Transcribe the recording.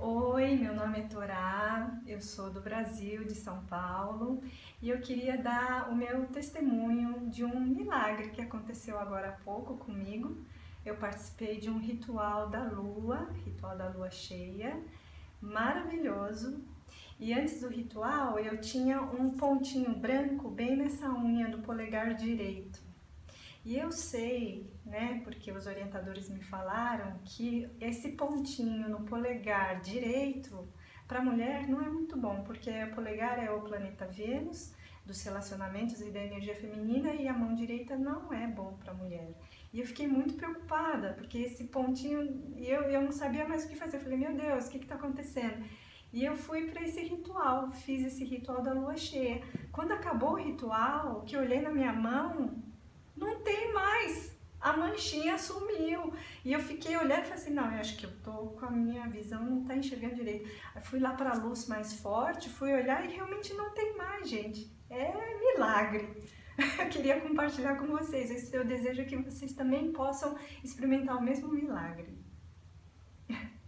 Oi, meu nome é Torá, eu sou do Brasil, de São Paulo, e eu queria dar o meu testemunho de um milagre que aconteceu agora há pouco comigo. Eu participei de um ritual da lua cheia, maravilhoso. E antes do ritual, eu tinha um pontinho branco bem nessa unha do polegar direito. E eu sei, né, porque os orientadores me falaram que esse pontinho no polegar direito para a mulher não é muito bom, porque o polegar é o planeta Vênus, dos relacionamentos e da energia feminina, e a mão direita não é bom para a mulher. E eu fiquei muito preocupada, porque esse pontinho, eu não sabia mais o que fazer. Eu falei, meu Deus, o que está acontecendo? E eu fui para esse ritual, fiz esse ritual da lua cheia. Quando acabou o ritual, que eu olhei na minha mão, não tem mais. A manchinha sumiu. E eu fiquei olhando e falei assim, não, eu acho que eu tô com a minha visão, não tá enxergando direito. Aí fui lá para a luz mais forte, fui olhar e realmente não tem mais, gente. É milagre. Eu queria compartilhar com vocês. Esse eu desejo que vocês também possam experimentar o mesmo milagre.